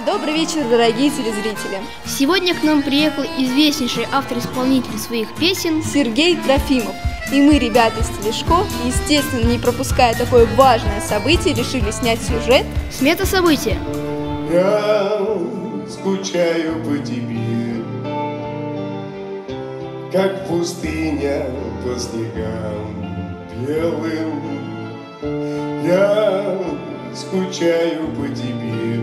Добрый вечер, дорогие телезрители! Сегодня к нам приехал известнейший автор-исполнитель своих песен Сергей Трофимов. И мы, ребята из Телешко, естественно, не пропуская такое важное событие, решили снять сюжет «Смета события». Я скучаю по тебе, как пустыня по снегам белым. Я скучаю по тебе.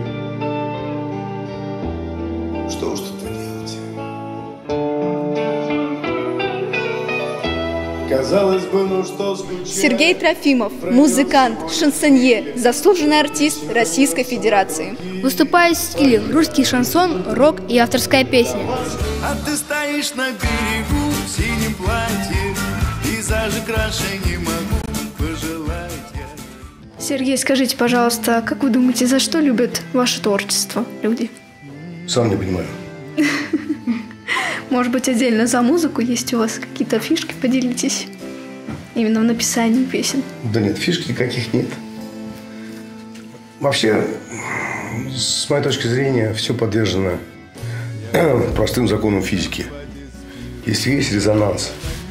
Что уж тут делать? Казалось бы, ну что скучать. Сергей Трофимов, музыкант, шансонье, заслуженный артист Российской Федерации. Выступает в стиле русский шансон, рок и авторская песня. А ты стоишь на берегу в синем платье, пейзажи краше не могу пожелать я. Сергей, скажите, пожалуйста, как вы думаете, за что любят ваше творчество люди? Сам не понимаю. Может быть, отдельно за музыку есть у вас какие-то фишки? Поделитесь именно в написании песен. Да нет, фишки никаких нет. Вообще, с моей точки зрения, все подвержено простым законам физики. Если есть резонанс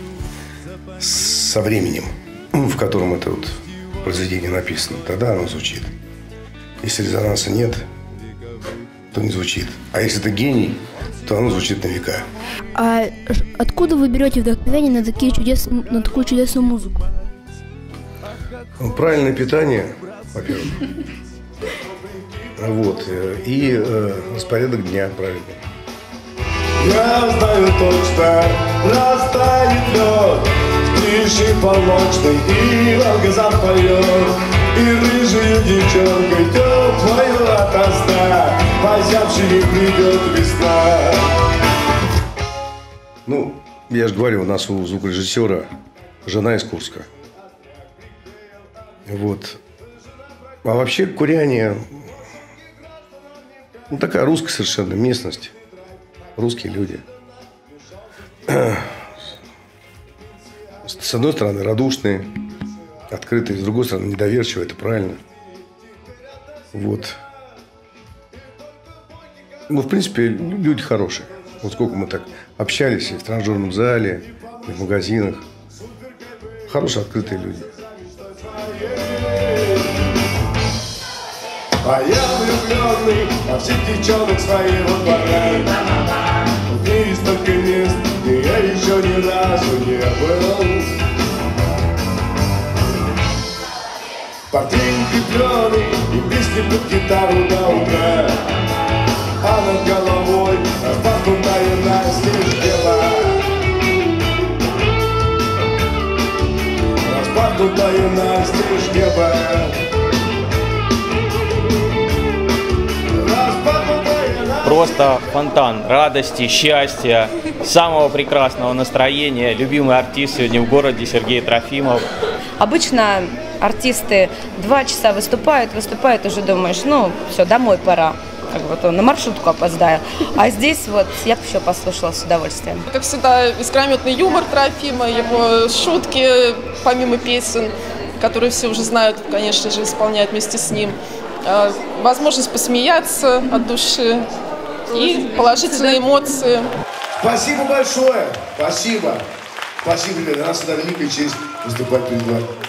со временем, в котором это вот произведение написано, тогда оно звучит. Если резонанса нет, то не звучит. А если это гений, то оно звучит на века. А откуда вы берете вдохновение на такую чудесную музыку? Правильное питание, во-первых. Вот. И распорядок дня правильный. Я знаю точно, растает лед, тиши полночной, и Волга запоет, и рыжую девчонкой теплою ото сна, позявшей придет весна. Ну, я же говорю, у нас у звукорежиссера жена из Курска. Вот. А вообще Куряне, ну, такая русская совершенно местность. Русские люди. С одной стороны, радушные, открытые, с другой стороны, недоверчивые, это правильно. Вот. Ну, в принципе, люди хорошие. Вот сколько мы так общались и в тренажерном зале, и в магазинах. Хорошие, открытые люди. А я влюбленный во всех девчонок своего двора. В мире столько мест, где я еще ни разу не был. Портфель крепленый и песни под гитару до утра. А над головой распахнутая настежь дева. Распахнутая настежь неба. Просто фонтан радости, счастья, самого прекрасного настроения. Любимый артист сегодня в городе Сергей Трофимов. Обычно артисты 2 часа выступают, уже думаешь, ну все, домой пора. Как вот он на маршрутку опоздаю. А здесь вот я бы еще послушала с удовольствием. Как всегда, искрометный юмор Трофима, его шутки, помимо песен, которые все уже знают, конечно же, исполняют вместе с ним. Возможность посмеяться от души и положительные эмоции. Спасибо большое. Спасибо. Спасибо, ребята. Для нас это великая честь выступать перед вами.